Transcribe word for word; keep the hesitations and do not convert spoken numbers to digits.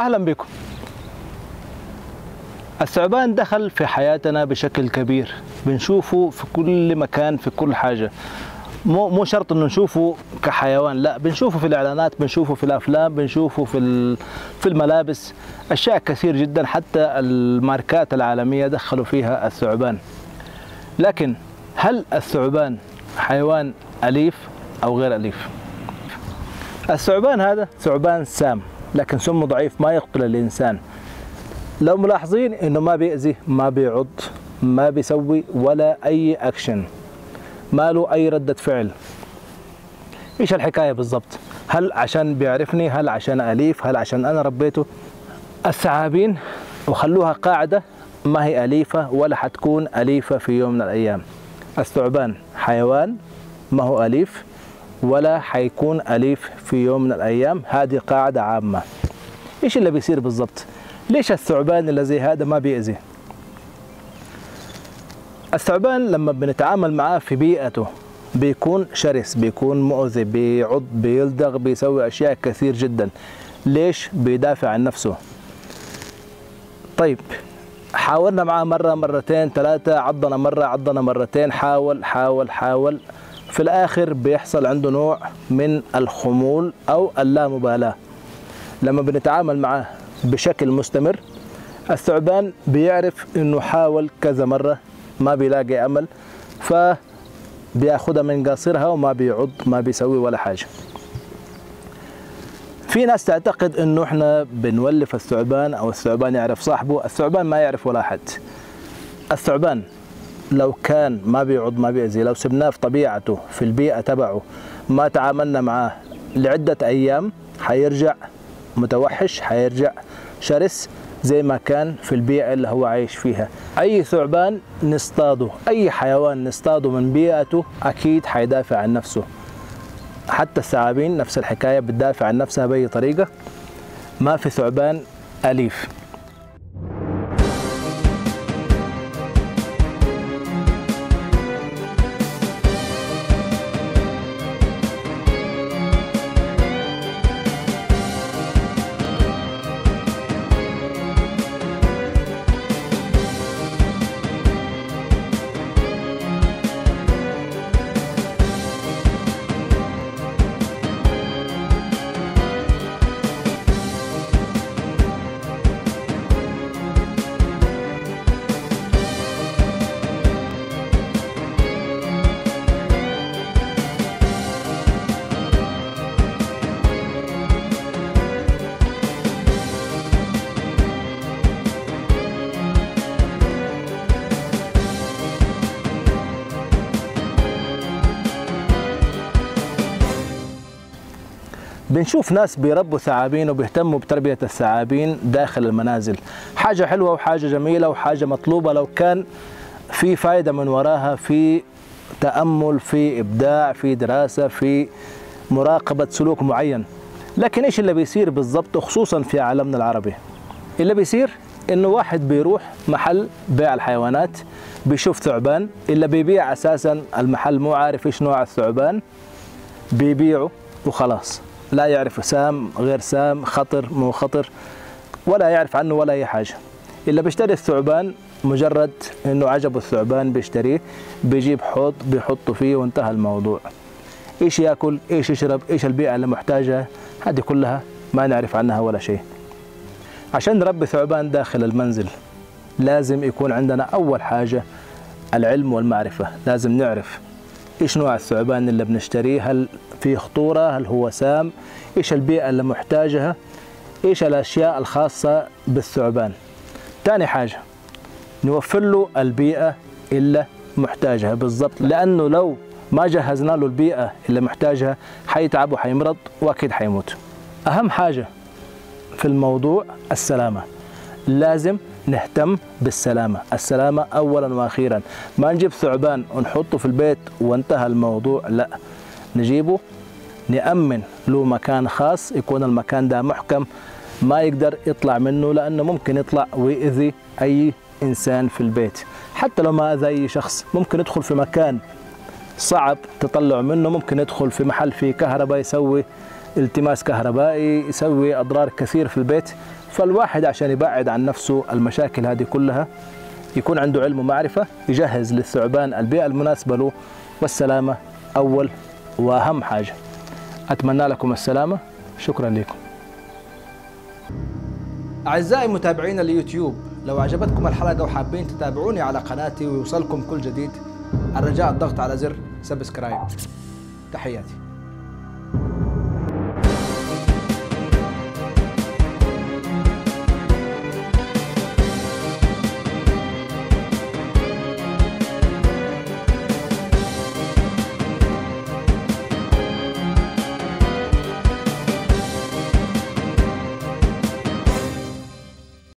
أهلا بكم. الثعبان دخل في حياتنا بشكل كبير، بنشوفه في كل مكان في كل حاجة. مو مو شرط انه نشوفه كحيوان، لا، بنشوفه في الاعلانات، بنشوفه في الافلام، بنشوفه في في الملابس، اشياء كثير جدا. حتى الماركات العالمية دخلوا فيها الثعبان. لكن هل الثعبان حيوان أليف أو غير أليف؟ الثعبان هذا ثعبان سام، لكن سمه ضعيف، ما يقتل الإنسان. لو ملاحظين إنه ما بيأذي، ما بيعض، ما بيسوي ولا أي أكشن، ما له أي ردة فعل. إيش الحكاية بالضبط؟ هل عشان بيعرفني؟ هل عشان أليف؟ هل عشان أنا ربيته؟ الثعابين وخلوها قاعدة، ما هي أليفة ولا حتكون أليفة في يوم من الأيام. الثعبان حيوان ما هو أليف ولا حيكون أليف في يوم من الأيام، هذه قاعدة عامة. إيش اللي بيصير بالضبط؟ ليش الثعبان اللي زي هذا ما بيأذي؟ الثعبان لما بنتعامل معاه في بيئته بيكون شرس، بيكون مؤذي، بيعض، بيلدغ، بيسوي أشياء كثير جدا. ليش؟ بيدافع عن نفسه. طيب حاولنا معاه مرة مرتين ثلاثة، عضنا مرة عضنا مرتين، حاول حاول حاول، في الآخر بيحصل عنده نوع من الخمول أو اللامبالاة. لما بنتعامل معاه بشكل مستمر، الثعبان بيعرف إنه حاول كذا مرة ما بيلاقي أمل، فبياخدها من قاصرها وما بيعض، ما بيسوي ولا حاجة. في ناس تعتقد إنه إحنا بنولف الثعبان أو الثعبان يعرف صاحبه. الثعبان ما يعرف ولا أحد. الثعبان لو كان ما بيعض ما بيأذي، لو سبناه في طبيعته في البيئة تبعه، ما تعاملنا معاه لعدة أيام، حيرجع متوحش، حيرجع شرس زي ما كان في البيئة اللي هو عايش فيها. أي ثعبان نصطاده، أي حيوان نصطاده من بيئته، أكيد حيدافع عن نفسه. حتى الثعابين نفس الحكاية، بتدافع عن نفسها بأي طريقة. ما في ثعبان أليف. بنشوف ناس بيربوا ثعابين وبيهتموا بتربية الثعابين داخل المنازل. حاجة حلوة وحاجة جميلة وحاجة مطلوبة لو كان في فايدة من وراها، في تأمل، في إبداع، في دراسة، في مراقبة سلوك معين. لكن إيش اللي بيصير بالضبط خصوصا في عالمنا العربي؟ اللي بيصير إنه واحد بيروح محل بيع الحيوانات، بيشوف ثعبان، اللي بيبيع أساسا المحل مو عارف إيش نوع الثعبان، بيبيعه وخلاص، لا يعرف سام غير سام، خطر مو خطر، ولا يعرف عنه ولا أي حاجة. إلا بيشتري الثعبان مجرد إنه عجبه الثعبان بيشتريه، بيجيب حوض بيحطه فيه وانتهى الموضوع. إيش يأكل، إيش يشرب، إيش البيئة اللي محتاجها، هذه كلها ما نعرف عنها ولا شيء. عشان نربي ثعبان داخل المنزل لازم يكون عندنا أول حاجة العلم والمعرفة. لازم نعرف إيش نوع الثعبان اللي بنشتريه، هل في خطورة، هل هو سام، إيش البيئة اللي محتاجها، إيش الأشياء الخاصة بالثعبان. تاني حاجة نوفر له البيئة اللي محتاجها بالضبط، لأنه لو ما جهزنا له البيئة اللي محتاجها حيتعب وحيمرض وأكيد حيموت. أهم حاجة في الموضوع السلامة. لازم نهتم بالسلامة، السلامة أولا وأخيرا. ما نجيب ثعبان ونحطه في البيت وانتهى الموضوع، لا، نجيبه نأمن له مكان خاص، يكون المكان ده محكم ما يقدر يطلع منه، لأنه ممكن يطلع ويأذي أي إنسان في البيت. حتى لو ما أذى أي شخص، ممكن يدخل في مكان صعب تطلع منه، ممكن يدخل في محل فيه كهرباء يسوي التماس كهربائي، يسوي أضرار كثير في البيت. فالواحد عشان يبعد عن نفسه المشاكل هذه كلها يكون عنده علم ومعرفة، يجهز للثعبان البيئة المناسبة له، والسلامة أول وأهم حاجة. أتمنى لكم السلامة، شكرا لكم. أعزائي متابعين اليوتيوب، لو عجبتكم الحلقة وحابين تتابعوني على قناتي ويوصلكم كل جديد، الرجاء الضغط على زر سبسكرايب. تحياتي.